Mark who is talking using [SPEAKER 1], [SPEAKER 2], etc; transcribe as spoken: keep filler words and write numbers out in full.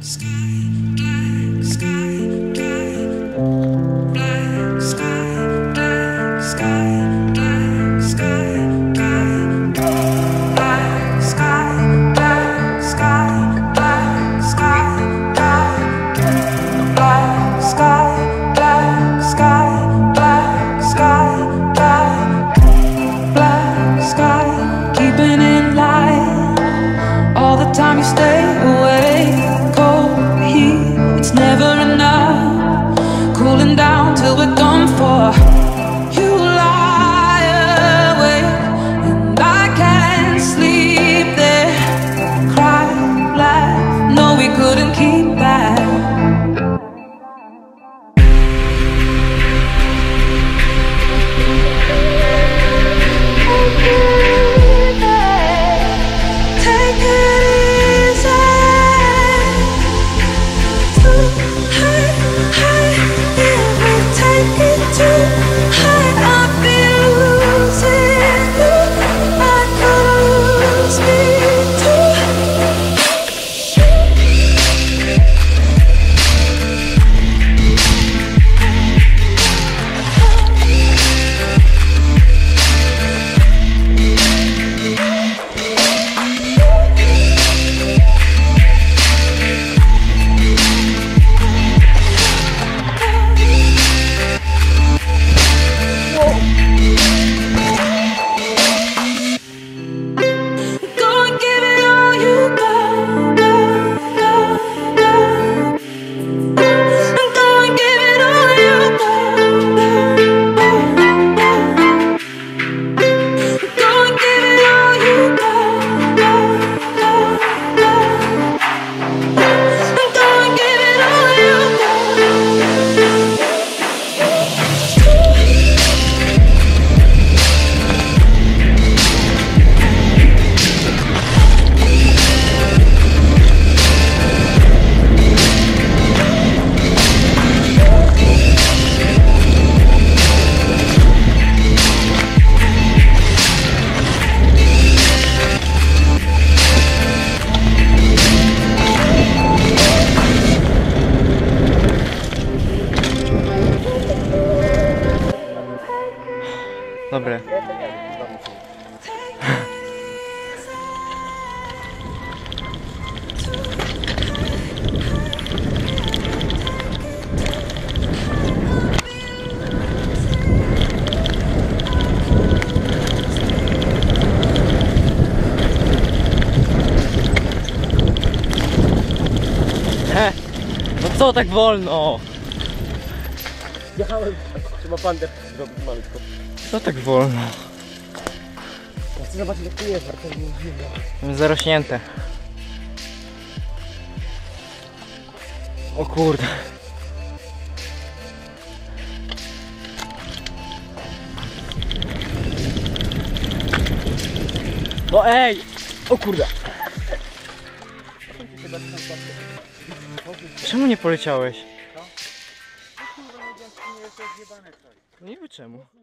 [SPEAKER 1] Time you stay away, cold heat, it's never enough. Cooling down till we're done for. You lie awake and I can't sleep there. Cry, laugh, no we couldn't keep that.
[SPEAKER 2] Dobre. He, no co tak wolno?
[SPEAKER 3] Jechałem, trzeba pandę zrobić malutko.
[SPEAKER 2] Co tak wolno?
[SPEAKER 3] Ja chcę zobaczyć jak to jest, bardzo mi
[SPEAKER 2] Zarośnięte. O kurde. No ej! O kurde. Czemu nie poleciałeś? No niby czemu?